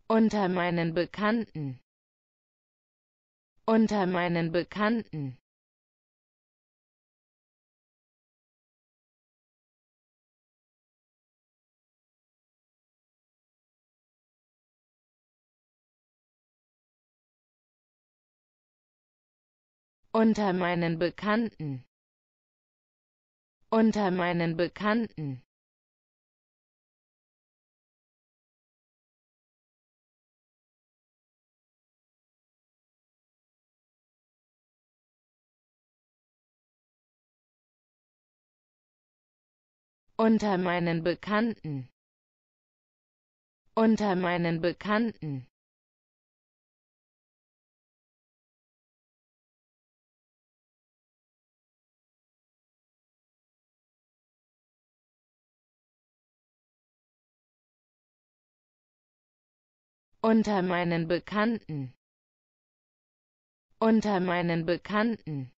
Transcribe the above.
unter meinen Bekannten, unter meinen Bekannten, unter meinen Bekannten, unter meinen Bekannten, unter meinen Bekannten, unter meinen Bekannten, unter meinen Bekannten, unter meinen Bekannten,